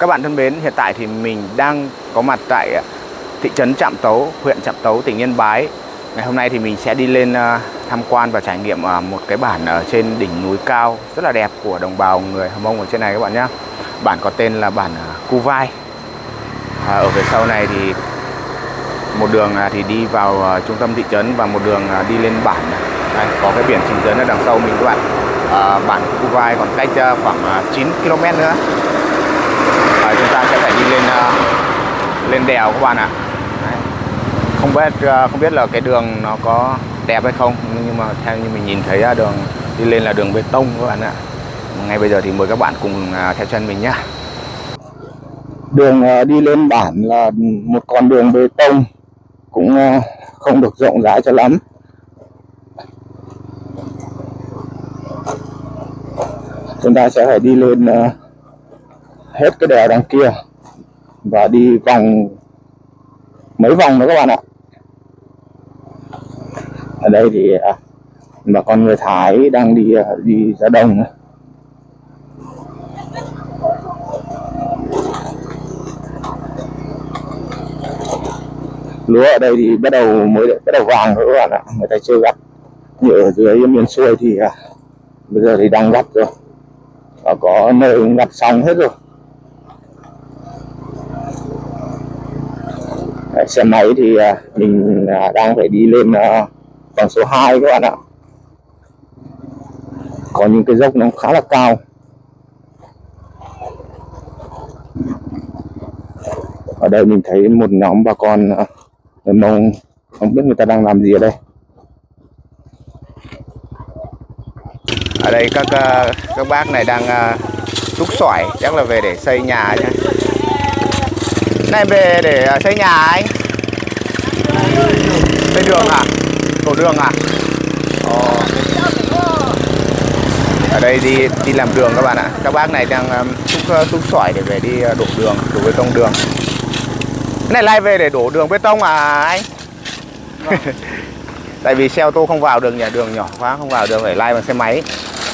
Các bạn thân mến, hiện tại thì mình đang có mặt tại thị trấn Trạm Tấu, huyện Trạm Tấu, tỉnh Yên Bái. Ngày hôm nay thì mình sẽ đi lên tham quan và trải nghiệm một cái bản ở trên đỉnh núi cao rất là đẹp của đồng bào người Hờ Mông ở trên này các bạn nhé. Bản có tên là bản Cu Vai. Ở về sau này thì một đường thì đi vào trung tâm thị trấn và một đường đi lên bản. Đây, có cái biển chỉ dẫn ở đằng sau mình các bạn. Bản Cu Vai còn cách khoảng 9 km nữa. Chúng ta sẽ phải đi lên đèo các bạn ạ. Đấy. Không biết là cái đường nó có đẹp hay không, nhưng mà theo như mình nhìn thấy đường đi lên là đường bê tông các bạn ạ. Ngay bây giờ thì mời các bạn cùng theo chân mình nhé. Đường đi lên bản là một con đường bê tông, cũng không được rộng rãi cho lắm. Chúng ta sẽ phải đi lên hết cái đèo đằng kia và đi vòng mấy vòng nữa các bạn ạ. Ở đây thì bà con người Thái đang đi ra đồng. Lúa ở đây thì bắt đầu vàng rồi các bạn ạ, người ta chưa gặt. Như ở dưới miền xuôi thì bây giờ thì đang gặt rồi, và có nơi gặt xong hết rồi. Xe máy thì mình đang phải đi lên vòng số 2 các bạn ạ. Có những cái dốc nó khá là cao. Ở đây mình thấy một nhóm bà con người Mông, không biết người ta đang làm gì ở đây. Ở đây các bác này đang xúc xoải, chắc là về để xây nhà nhé. Này về để xây nhà anh? Xây đường à? Đổ đường à? Ở đây đi làm đường các bạn ạ. Các bác này đang xúc xoải để về đi đổ đường, đổ bê tông đường. Cái này lai về để đổ đường bê tông à anh? Tại vì xe ô tô không vào được nhỉ, đường nhỏ quá không vào được, phải lai bằng xe máy.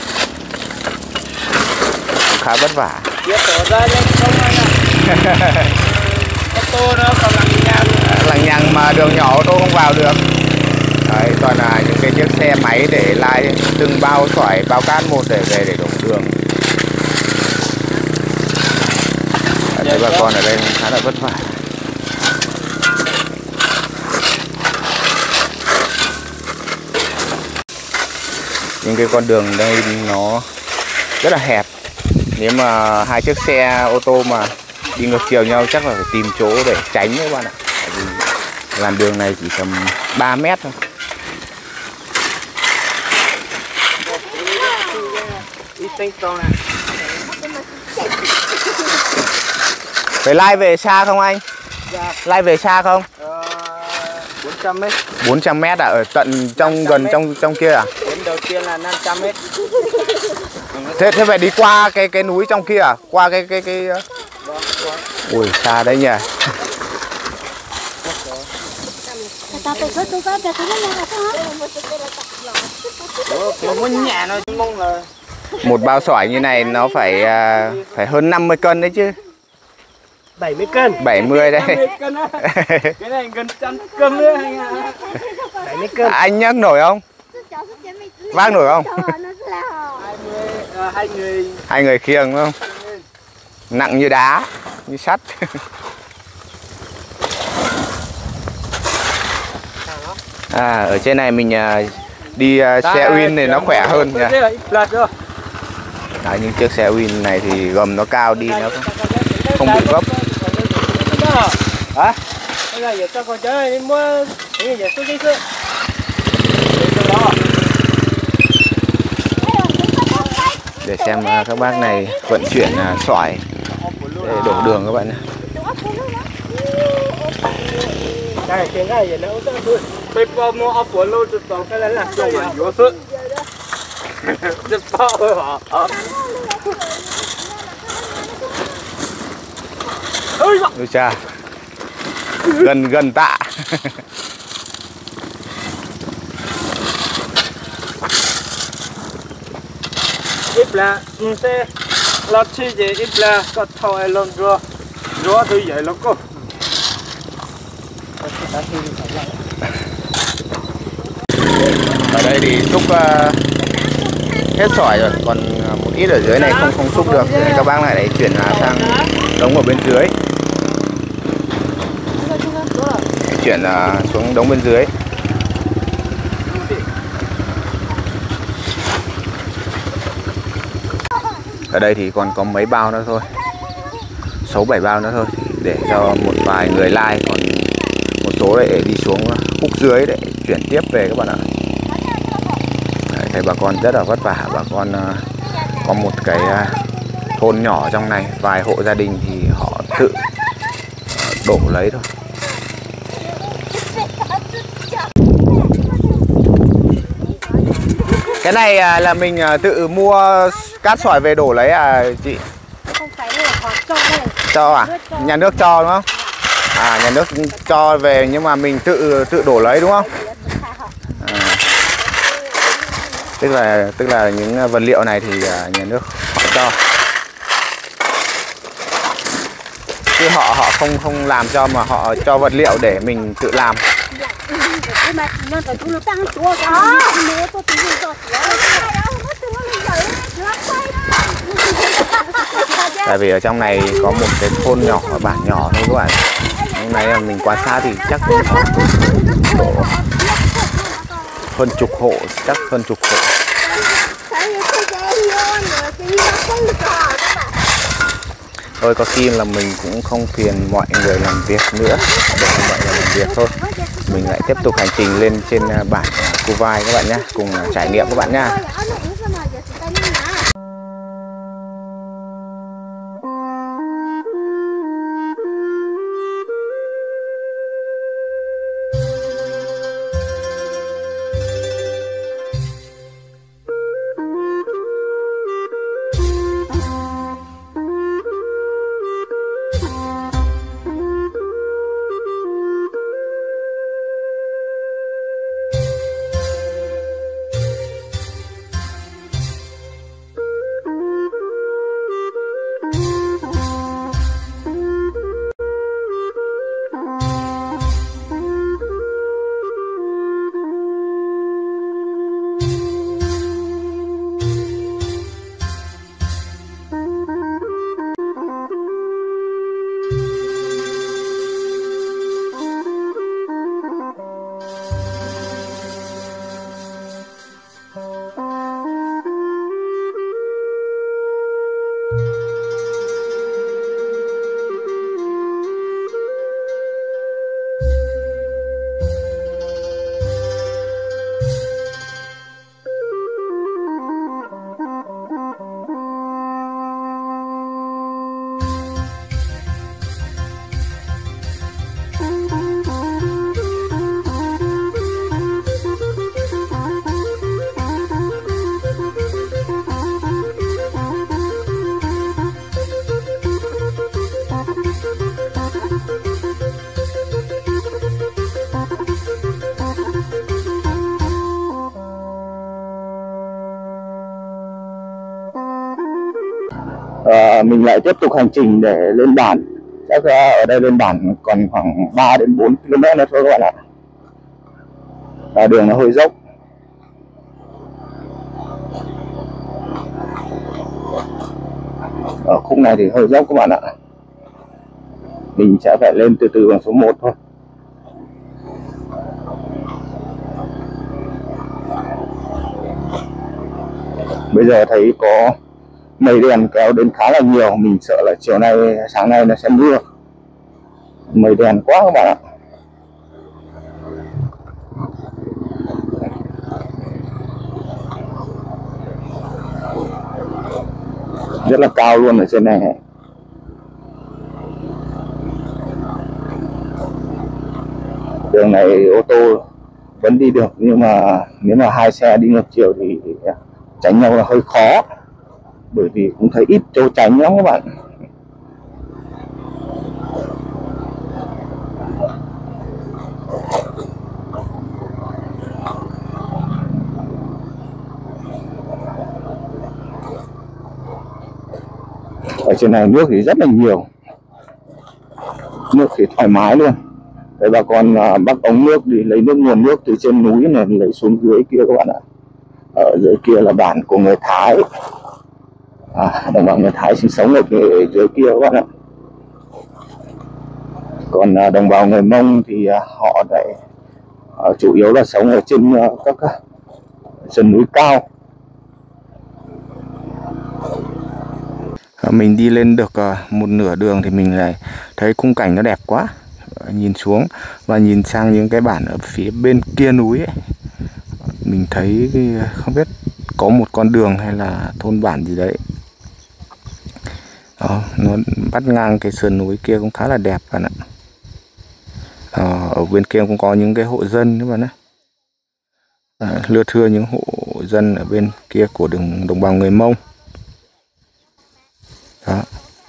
Khá vất vả. Ô tô nó còn lằng nhằng mà đường nhỏ ô tô không vào được. Đấy, toàn là những cái chiếc xe máy để lai từng bao xoải, bao cát một để về để đổ đường. Đấy, bà con ở đây khá là vất vả. Những cái con đường đây nó rất là hẹp. Nếu mà hai chiếc xe ô tô mà đi ngược chiều nhau chắc là phải tìm chỗ để tránh các bạn ạ. Tại vì làn đường này chỉ tầm 3 mét thôi. Phải lai về xa không anh? Dạ. Lai về xa không? 400 mét. 400 mét à? Ở tận gần trong kia à? Đến đầu tiên là 500 mét. Thế phải đi qua cái núi trong kia à? Qua cái Ui xa đấy nhỉ. Một bao xoải như này nó phải hơn 50 cân đấy chứ. 70 cân. 70 đấy. 70 cân á. Cái này gần 100 cân nữa anh ạ. 70 cân. Anh nhấc nổi không? Vác nổi không? Hai người khiêng đúng không? Nặng như đá, như sắt. Ở trên này mình đi xe Win này nó khỏe hơn nhỉ. Đấy, những chiếc xe Win này thì gầm nó cao đi nó không bị vấp. Hả? Bây giờ cho con chơi đi mua cái gì số cái để xem các bác này vận chuyển xoải để đổ đường các bạn nhé. Đây cái này gì nữa cũng được. Bây giờ mua ốc của lô từ tổng cái là dùng mà nhiều sự. Rất bao hả? Ôi cha. Gần tạ. Tiếp là xe lót chi gì ít là có thổi lon rúa tôi vậy lắm cô. Ở đây thì xúc hết sỏi rồi, còn một ít ở dưới này không xúc được, thì các bác lại để chuyển sang đống ở bên dưới, chuyển xuống đống bên dưới. Ở đây thì còn có mấy bao nữa thôi, 6-7 bao nữa thôi, để cho một vài người lai, còn một số để đi xuống khúc dưới để chuyển tiếp về các bạn ạ. Đấy, thấy bà con rất là vất vả. Bà con có một cái thôn nhỏ trong này, vài hộ gia đình thì họ tự đổ lấy thôi. Cái này là mình tự mua cát sỏi về đổ lấy à chị? Không phải là họ cho đây. Cho à? Nhà nước cho đúng không? À, nhà nước cho về nhưng mà mình tự đổ lấy đúng không? À. Tức là những vật liệu này thì nhà nước họ cho. Chứ họ không làm cho, mà họ cho vật liệu để mình tự làm. Tại vì ở trong này có một cái thôn nhỏ, bản nhỏ thôi các bạn. Hôm nay là mình quan sát thì chắc cũng có độ hơn chục hộ, chắc hơn chục hộ. Thôi có khi là mình cũng không phiền mọi người làm việc nữa, để mọi người làm việc thôi. Mình lại tiếp tục hành trình lên trên bản Cô Vai các bạn nhé, cùng trải nghiệm các bạn nhé. Mình lại tiếp tục hành trình để lên bản. Chắc ở đây lên bản còn khoảng 3 đến 4 km nữa thôi các bạn ạ. Đường nó hơi dốc. Ở khúc này thì hơi dốc các bạn ạ. Mình sẽ phải lên từ từ bằng số 1 thôi. Bây giờ thấy có mây đen kéo đến khá là nhiều, mình sợ là chiều nay, sáng nay nó sẽ mưa. Mây đen quá các bạn ạ. Rất là cao luôn ở trên này. Đường này ô tô vẫn đi được, nhưng mà nếu mà hai xe đi ngược chiều thì tránh nhau là hơi khó, bởi vì cũng thấy ít chỗ tránh lắm các bạn. Ở trên này nước thì rất là nhiều, nước thì thoải mái luôn. Đấy, bà con bắt ống nước đi lấy nguồn nước từ trên núi này lấy xuống dưới kia các bạn ạ. Ở dưới kia là bản của người Thái, đồng bào người Thái sinh sống ở dưới kia các bạn ạ. Còn đồng bào người Mông thì họ lại chủ yếu là sống ở trên các sườn núi cao. Mình đi lên được một nửa đường thì mình lại thấy khung cảnh nó đẹp quá. Nhìn xuống và nhìn sang những cái bản ở phía bên kia núi ấy, mình thấy không biết có một con đường hay là thôn bản gì đấy. Đó, nó bắt ngang cái sườn núi kia cũng khá là đẹp bạn ạ. Ở bên kia cũng có những cái hộ dân các bạn ạ. Lưa thưa những hộ dân ở bên kia của đồng bào người Mông. Đó.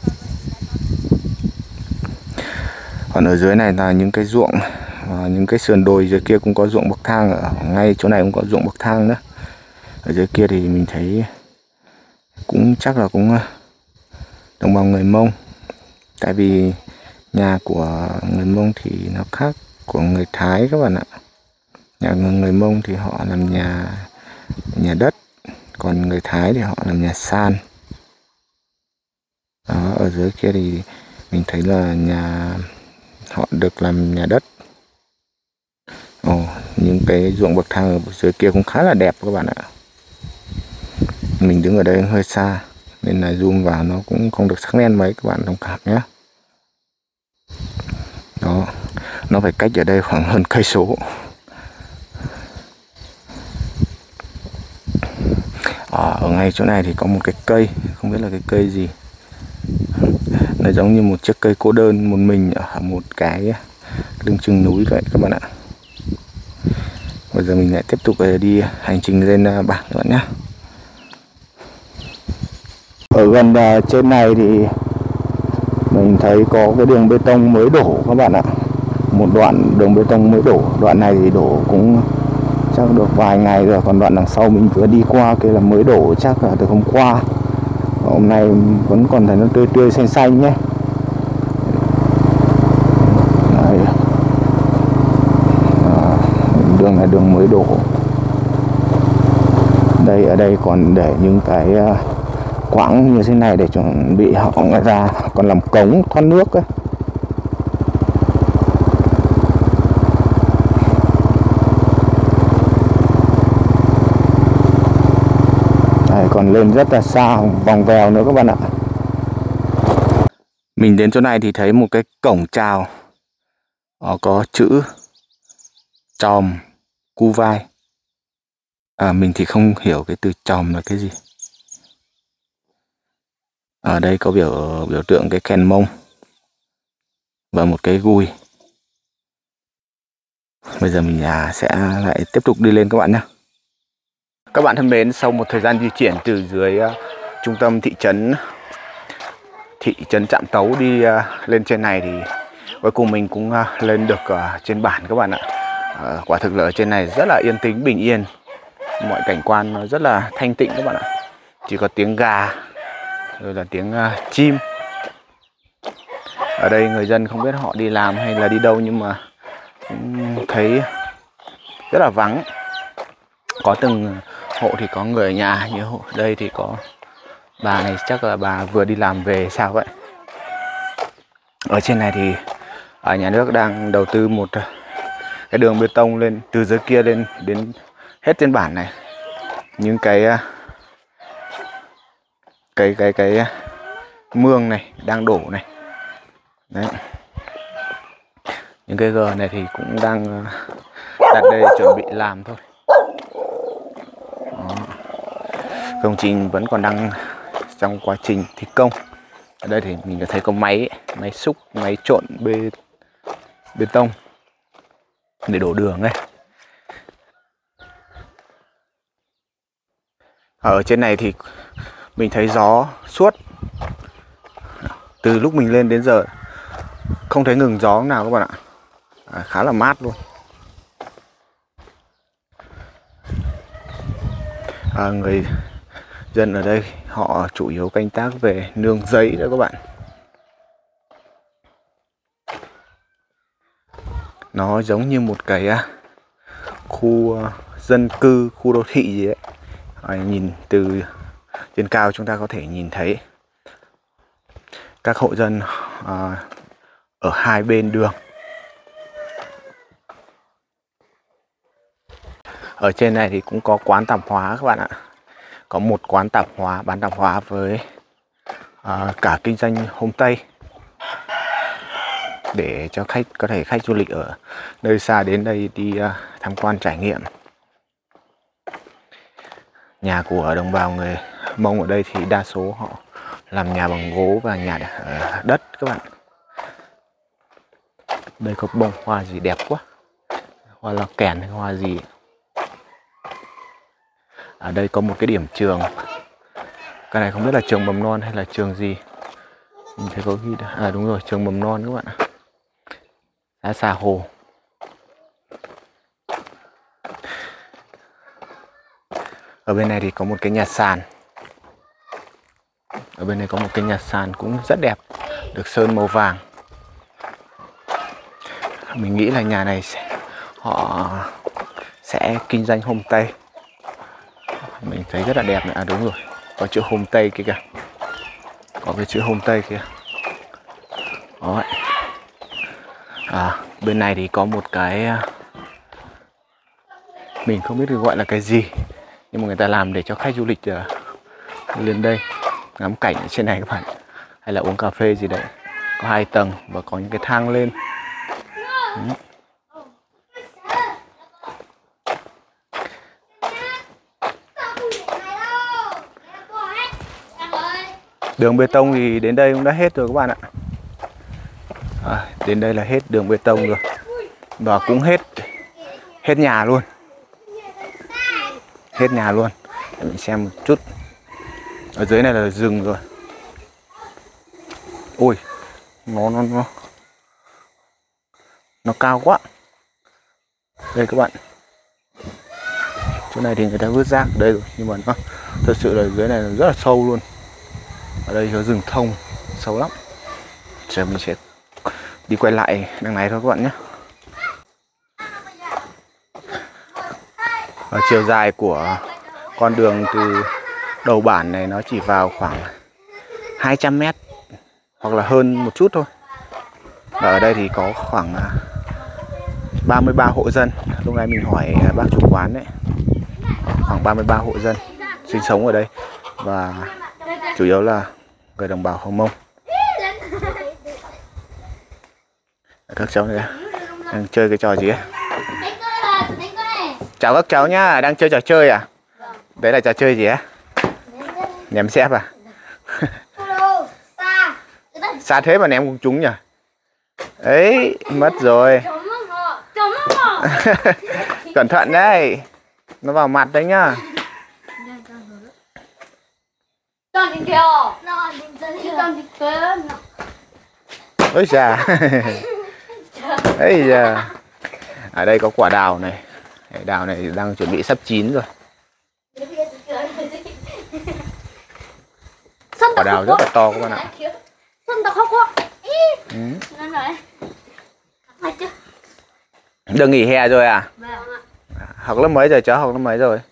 Còn ở dưới này là những cái ruộng, những cái sườn đồi dưới kia cũng có ruộng bậc thang, ở ngay chỗ này cũng có ruộng bậc thang nữa. Ở dưới kia thì mình thấy cũng chắc là cũng đồng bào người Mông. Tại vì nhà của người Mông thì nó khác của người Thái các bạn ạ. Nhà người Mông thì họ làm nhà đất, còn người Thái thì họ làm nhà san. Đó, ở dưới kia thì mình thấy là nhà họ được làm nhà đất. Những cái ruộng bậc thang ở dưới kia cũng khá là đẹp các bạn ạ. Mình đứng ở đây hơi xa nên là zoom vào nó cũng không được sắc nét mấy, các bạn thông cảm nhé. Đó, nó phải cách ở đây khoảng hơn cây số. Ở ngay chỗ này thì có một cái cây, không biết là cái cây gì. Nó giống như một chiếc cây cô đơn một mình ở một cái lưng chừng núi vậy các bạn ạ. Bây giờ mình lại tiếp tục đi hành trình lên bản các bạn nhé. Ở gần trên này thì mình thấy có cái đường bê tông mới đổ các bạn ạ. Một đoạn đường bê tông mới đổ. Đoạn này thì đổ cũng chắc được vài ngày rồi. Còn đoạn đằng sau mình vừa đi qua kia là mới đổ chắc là từ hôm qua. Hôm nay vẫn còn thấy nó tươi tươi xanh xanh nhé. Đường này đường mới đổ. Ở đây còn để những cái quãng như thế này để chuẩn bị họ ra còn làm cống thoát nước ấy. Đây, còn lên rất là xa vòng vèo nữa các bạn ạ. Mình đến chỗ này thì thấy một cái cổng chào có chữ Chòm Cu Vai. Mình thì không hiểu cái từ chòm là cái gì. Ở đây có biểu tượng cái kèn Mông và một cái gùi. Bây giờ mình sẽ lại tiếp tục đi lên các bạn nhé. Các bạn thân mến, sau một thời gian di chuyển từ dưới trung tâm thị trấn Trạm Tấu đi lên trên này thì cuối cùng mình cũng lên được trên bản các bạn ạ. Quả thực là ở trên này rất là yên tĩnh, bình yên. Mọi cảnh quan nó rất là thanh tịnh các bạn ạ. Chỉ có tiếng gà rồi là tiếng chim. Ở đây người dân không biết họ đi làm hay là đi đâu, nhưng mà thấy rất là vắng. Có từng hộ thì có người ở nhà, như hộ đây thì có bà này, chắc là bà vừa đi làm về sao vậy. Ở trên này thì nhà nước đang đầu tư một cái đường bê tông lên từ dưới kia lên đến hết trên bản này. Những cái mương này đang đổ này. Đấy. Những cái gờ này thì cũng đang đặt đây chuẩn bị làm thôi. Đó. Công trình vẫn còn đang trong quá trình thi công. Ở đây thì mình thấy có máy xúc, máy trộn bê tông để đổ đường này. Ở trên này thì mình thấy gió suốt từ lúc mình lên đến giờ, không thấy ngừng gió nào các bạn ạ. Khá là mát luôn. Người dân ở đây họ chủ yếu canh tác về nương giấy đó các bạn. Nó giống như một cái khu dân cư, khu đô thị gì đấy. Nhìn từ trên cao chúng ta có thể nhìn thấy các hộ dân ở hai bên đường. Ở trên này thì cũng có quán tạp hóa các bạn ạ. Có một quán tạp hóa, bán tạp hóa với cả kinh doanh homestay, để cho khách có thể khách du lịch ở nơi xa đến đây đi tham quan trải nghiệm. Nhà của đồng bào người Mông ở đây thì đa số họ làm nhà bằng gỗ và nhà đất các bạn. Đây có bông hoa gì đẹp quá, hoa là kèn hay hoa gì. Ở đây có một cái điểm trường. Cái này không biết là trường mầm non hay là trường gì. Mình thấy có ghi đúng rồi, trường mầm non các bạn ạ. Xã Xà Hồ. Ở bên này thì có một cái nhà sàn. Ở bên này có một cái nhà sàn cũng rất đẹp, được sơn màu vàng. Mình nghĩ là nhà này họ sẽ kinh doanh homestay. Mình thấy rất là đẹp này. Đúng rồi, có chữ homestay kia kìa. Có cái chữ homestay kia. Đó. Bên này thì có một cái, mình không biết được gọi là cái gì, nhưng mà người ta làm để cho khách du lịch lên đây ngắm cảnh ở trên này các bạn, hay là uống cà phê gì đấy. Có 2 tầng và có những cái thang lên. Đường bê tông thì đến đây cũng đã hết rồi các bạn ạ. Đến đây là hết đường bê tông rồi. Và cũng hết nhà luôn. Hết nhà luôn. Để mình xem một chút. Ở dưới này là rừng rồi. Ôi, nó cao quá. Đây các bạn. Chỗ này thì người ta vứt rác ở đây rồi, nhưng mà nó thật sự là dưới này là rất là sâu luôn. Ở đây có rừng thông sâu lắm. Giờ mình sẽ đi quay lại đằng này thôi các bạn nhé. Và chiều dài của con đường từ đầu bản này nó chỉ vào khoảng 200 mét hoặc là hơn một chút thôi. Và ở đây thì có khoảng 33 hộ dân. Lúc nãy mình hỏi bác chủ quán đấy, khoảng 33 hộ dân sinh sống ở đây, và chủ yếu là người đồng bào Hờ Mông. Các cháu này đang chơi cái trò gì ấy. Chào các cháu nhá, đang chơi trò chơi à? Đấy là trò chơi gì á? Ném xép à? Xa thế mà ném cùng chúng nhỉ? Ấy, mất rồi. Cẩn thận đấy, nó vào mặt đấy nhá. Ôi già. Ây da. Ở đây có quả đào này. Đào này đang chuẩn bị sắp chín rồi. Quả đào rất là to các bạn ạ. Đừng nghỉ hè rồi à? Học lớp mấy rồi cháu? Học lớp mấy rồi?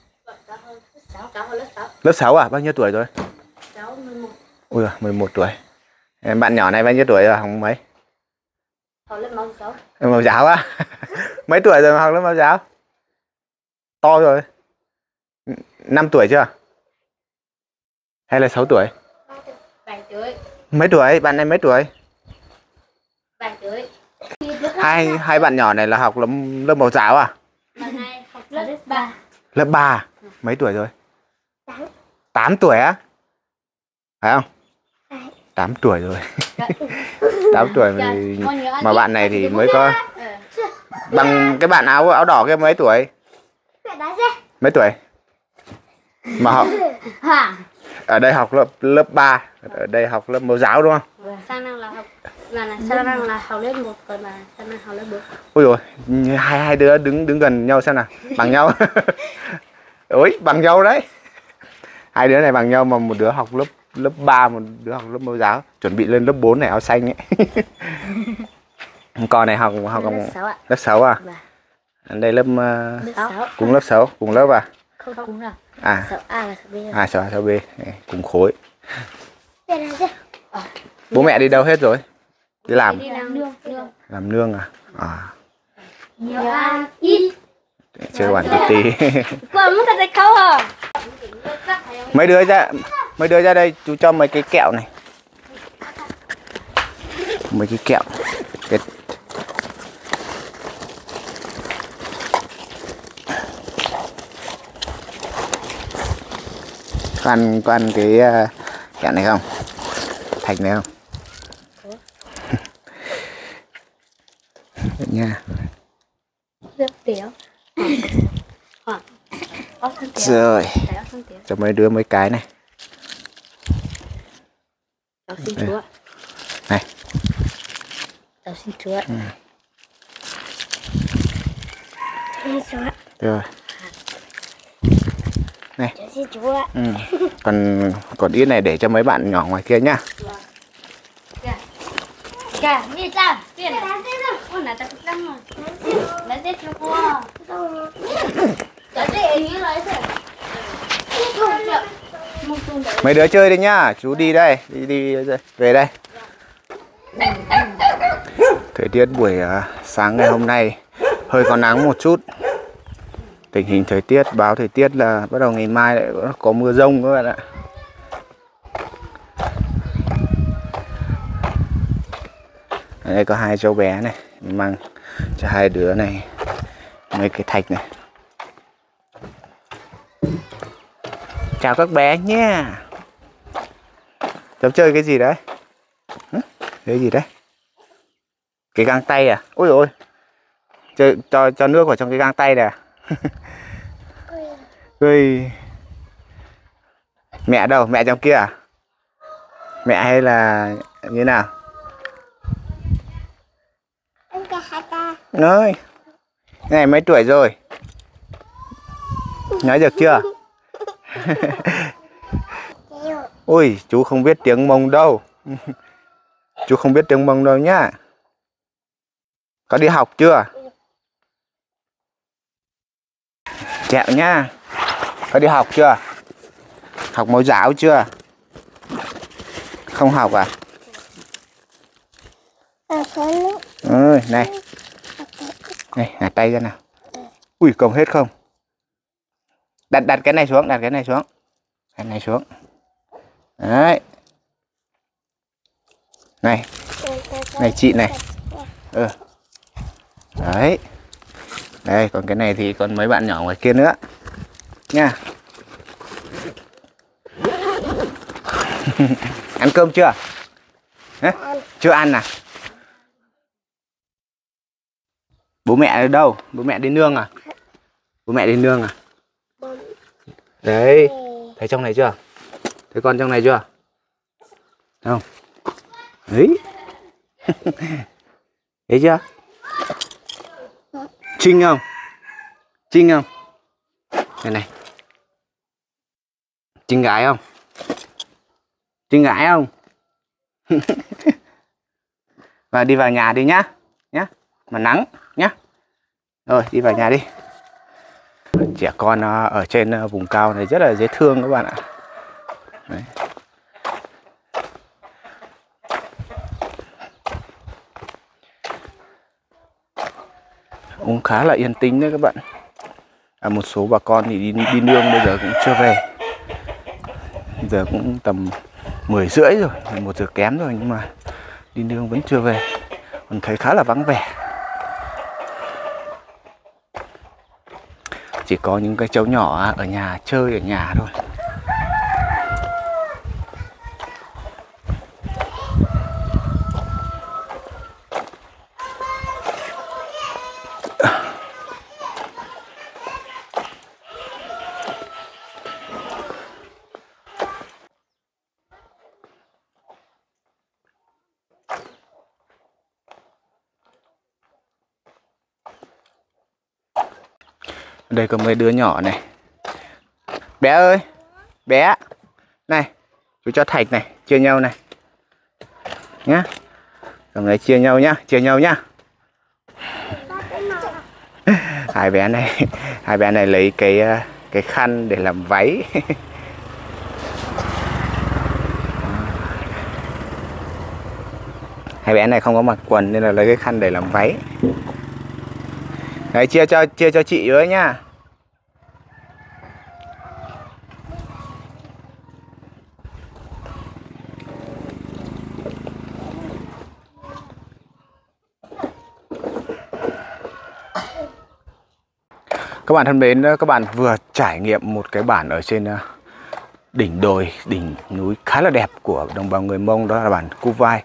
Lớp 6 à? Bao nhiêu tuổi rồi? Cháu 11. Ui giời, 11 tuổi. Bạn nhỏ này bao nhiêu tuổi rồi? Học mấy? Học lớp mẫu giáo. Mẫu giáo á? Mấy tuổi rồi mà học lớp mẫu giáo? To rồi. 5 tuổi chưa? Hay là 6 tuổi? 7 tuổi. Mấy tuổi? Bạn này mấy tuổi? 7 tuổi. Hai bạn nhỏ này là học lớp mẫu giáo à? Bạn này học lớp 3. Lớp 3. Mấy tuổi rồi? 8 tuổi á? Phải không? 8 tuổi rồi. 8 tuổi mà bạn này thì mới có bằng cái bạn áo đỏ kia mấy tuổi? Mấy tuổi? Mà học ở đây học lớp 3, ở đây học lớp mẫu giáo đúng không? Sang năm là học sang năm là học lớp 1, còn là sang năm học lớp 4. Ôi rồi, hai đứa đứng gần nhau xem nào, bằng nhau. Ôi, bằng nhau đấy. Hai đứa này bằng nhau mà một đứa học lớp 3, một đứa học lớp mẫu giáo, chuẩn bị lên lớp 4 này áo xanh ấy. Con này học lớp 6 à? Đây lớp cũng lớp 6, cùng lớp à? Không cùng nào. À. 6A và 6B. À 6A 6B, cùng khối. Bố mẹ đi đâu hết rồi? Đi làm. Đi làm nương. Làm nương à? À. Nhiều ăn ít. Chơi bản tí. Con muốn thật không à? Mấy đứa ra đây, chú cho mấy cái kẹo này. Mấy cái kẹo. Cái... Có ăn cái kẹo này không? Thạch này không? Được nha. Nước tiểu. Rồi. Cho mấy đứa mấy cái này. Cháu xin chúa. Này. Cháu xin chúa. Xin chúa. Rồi. Này. Cháu xin chúa. Còn ít này để cho mấy bạn nhỏ ngoài kia nhá. Kìa, đi ra. Tiền. Con này ta cũng đăng rồi. Lấy giết cho cô. Mấy đứa chơi đi nhá, chú đi đây, đi về đây. Thời tiết buổi sáng ngày hôm nay hơi có nắng một chút. Tình hình thời tiết, báo thời tiết là bắt đầu ngày mai lại có mưa rông các bạn ạ. Ở đây có hai cháu bé này, mang cho hai đứa này mấy cái thạch này. Chào các bé nha. Cháu chơi cái gì đấy? Cái gì đấy? Cái găng tay à? Ôi ôi. Chơi cho nước vào trong cái găng tay này à? Ui. Mẹ đâu? Mẹ trong kia à? Mẹ hay là như nào? Ơi. Này mấy tuổi rồi? Nói được chưa? Ui, chú không biết tiếng Mông đâu. Chú không biết tiếng Mông đâu nhá. Có đi học chưa? Chẹo nhá. Có đi học chưa? Học mẫu giáo chưa? Không học à? Ơi, này. Này, đặt tay ra nào. Ui, cầm hết không? Đặt cái này xuống, đặt cái này xuống. Cái này xuống. Đấy. Này. Này chị này. Đấy. Đây, còn cái này thì còn mấy bạn nhỏ ngoài kia nữa. Nha. Ăn cơm chưa? Hả? Chưa ăn à? Bố mẹ ở đâu? Bố mẹ đi nương à? Bố mẹ đi nương à? Đấy. Thấy trong này chưa? Thấy con trong này chưa? Thấy không? Đấy. Thấy chưa? Trinh không? Trinh không? Đây này. Trinh gái không? Trinh gái không? Và đi vào nhà đi nhá. Nhá. Mà nắng nhá. Rồi đi vào nhà đi. Trẻ con ở trên vùng cao này rất là dễ thương các bạn ạ. Đấy. Cũng khá là yên tĩnh đấy các bạn. Một số bà con thì đi nương bây giờ cũng chưa về. Giờ cũng tầm 10 rưỡi rồi, 11 giờ kém rồi, nhưng mà đi nương vẫn chưa về. Còn thấy khá là vắng vẻ. Chỉ có những cái cháu nhỏ ở nhà chơi ở nhà thôi. Đây có mấy đứa nhỏ này. Bé ơi, Bé. Này, chú cho Thạch này, chia nhau này. Nhá. Cầm lấy chia nhau nhá, chia nhau nhá. Hai bé này lấy cái khăn để làm váy. Hai bé này không có mặc quần nên là lấy cái khăn để làm váy. Đấy, chia cho chị với nhá. Các bạn thân mến, các bạn vừa trải nghiệm một cái bản ở trên đỉnh đồi, đỉnh núi khá là đẹp của đồng bào người Mông, đó là bản Cu Vai.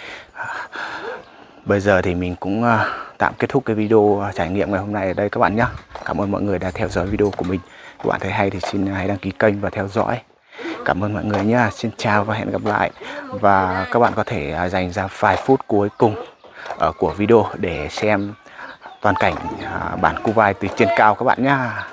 Bây giờ thì mình cũng tạm kết thúc cái video trải nghiệm ngày hôm nay ở đây các bạn nhé. Cảm ơn mọi người đã theo dõi video của mình. Các bạn thấy hay thì xin hãy đăng ký kênh và theo dõi. Cảm ơn mọi người nhé. Xin chào và hẹn gặp lại. Và các bạn có thể dành ra vài phút cuối cùng của video để xem toàn cảnh bản Cu Vai từ trên cao các bạn nhé.